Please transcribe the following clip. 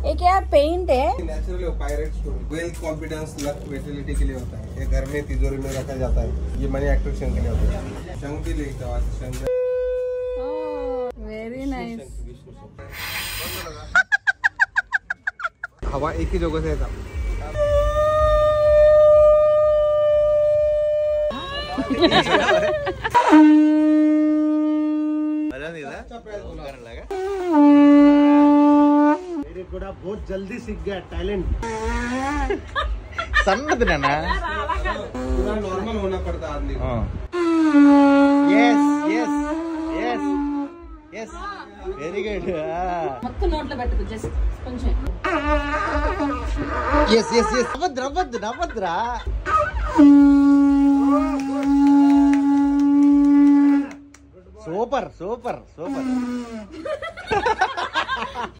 ये क्या पेंट है? Natural pyrite stone, wealth, confidence, luck, visibility के लिए होता है। ये घर में तिजोरी में रखा जाता है। ये मनी अट्रैक्शन के लिए होता है। शंख भी लेता है, शंख। Very nice. हवा एक ही जगह से था। मेरे गुड़ा बहुत जल्दी सीख गया टैलेंट। सन्नद ना पूरा नॉर्मल होना पड़ता आदमी को। Yes yes yes yes very good. మొత్తం నోట్లో పెట్టు జస్ట్ కొంచెం. यस यस यस నవ్వద్దురా సూపర్ సూపర్ సూపర్